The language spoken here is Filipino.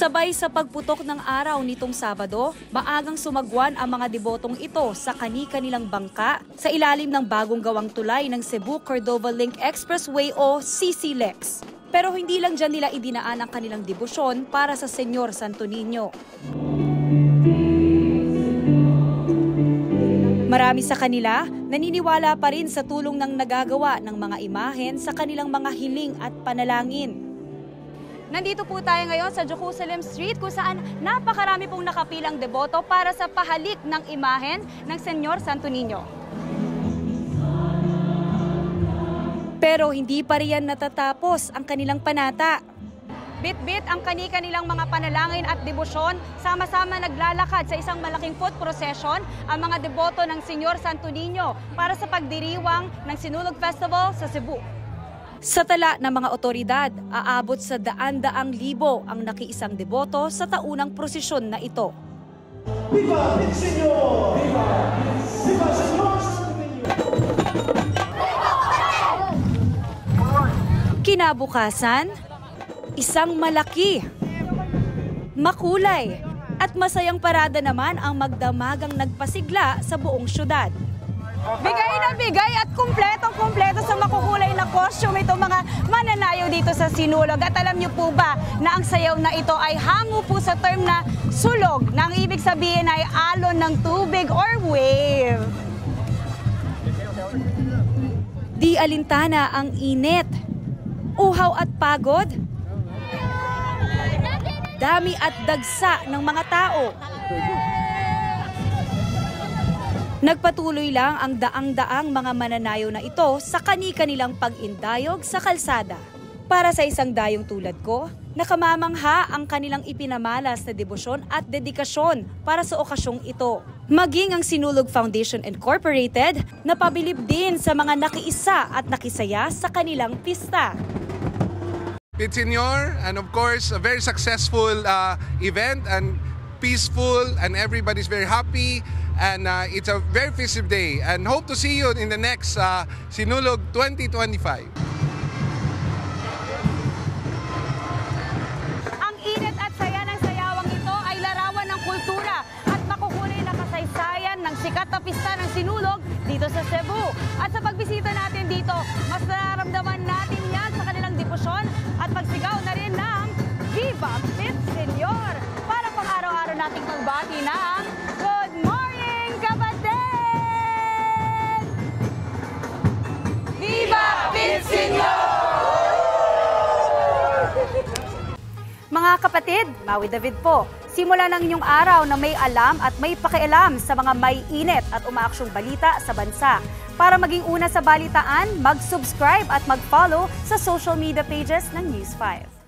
Sabay sa pagputok ng araw nitong Sabado, maagang sumagwan ang mga debotong ito sa kani-kanilang bangka sa ilalim ng bagong gawang tulay ng Cebu-Cordova Link Expressway o CCLEX. Pero hindi lang dyan nila idinaan ang kanilang debosyon para sa Senyor Santo Niño. Marami sa kanila naniniwala pa rin sa tulong ng nagagawa ng mga imahen sa kanilang mga hiling at panalangin. Nandito po tayo ngayon sa Jerusalem Street kung saan napakarami pong nakapilang deboto para sa pahalik ng imahen ng Senyor Santo Niño. Pero hindi pa riyan natatapos ang kanilang panata. Bit-bit ang kani-kanilang mga panalangin at debosyon, sama-sama naglalakad sa isang malaking foot procession ang mga deboto ng Senyor Santo Niño para sa pagdiriwang ng Sinulog Festival sa Cebu. Sa tala ng mga otoridad, aabot sa daan-daang libo ang nakiisang deboto sa taunang prosesyon na ito. Viva el Señor! Viva! Viva el Señor! Kinabukasan, isang malaki, makulay at masayang parada naman ang magdamagang nagpasigla sa buong syudad. Bigay na bigay at kumpletong-kumpleto sa makukulay na costume itong mga mananayaw dito sa Sinulog. At alam niyo po ba na ang sayaw na ito ay hango po sa term na sulog, na ang ibig sabihin ay alon ng tubig or wave. Di alintana ang init, uhaw at pagod, dami at dagsa ng mga tao. Nagpatuloy lang ang daang-daang mga mananayaw na ito sa kani-kanilang pag-indayog sa kalsada. Para sa isang dayong tulad ko, nakamamangha ang kanilang ipinamalas na debosyon at dedikasyon para sa okasyong ito. Maging ang Sinulog Foundation Incorporated na pabilib din sa mga nakiisa at nakisaya sa kanilang pista. It's Senyor, and of course a very successful event and peaceful, and everybody's very happy, and it's a very festive day, and hope to see you in the next Sinulog 2025. Ang init at saya ng sayawang ito ay larawan ng kultura at makukulay na kasaysayan ng sikat na pista ng Sinulog dito sa Cebu. At sa pagbisita natin dito, mas nararamdaman natin yan sa kanilang debosyon at pagsigaw na rin ng Viva el Señor para pang-araw-araw nating pagbati ng Good Morning, kapatid! Viva el Señor! Mga kapatid, Maui David po. Simula ng inyong araw na may alam at may pakialam sa mga may init at umaaksyong balita sa bansa. Para maging una sa balitaan, mag-subscribe at mag-follow sa social media pages ng News 5.